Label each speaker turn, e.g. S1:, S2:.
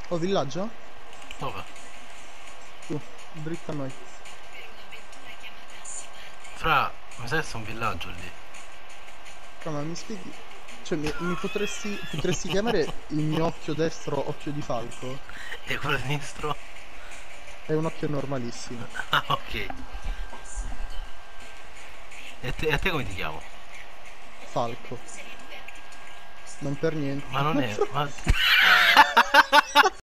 S1: Oh, villaggio?
S2: Dove?
S1: Tu, dritto a noi.
S2: Fra, mi sa che c'è un villaggio lì.
S1: Ma mi spieghi? Cioè, mi potresti chiamare il mio occhio destro occhio di falco?
S2: E quello sinistro?
S1: È un occhio normalissimo.
S2: Ah, ok. E te come ti chiamo?
S1: Falco. Non per niente.
S2: Ma non è... Ma...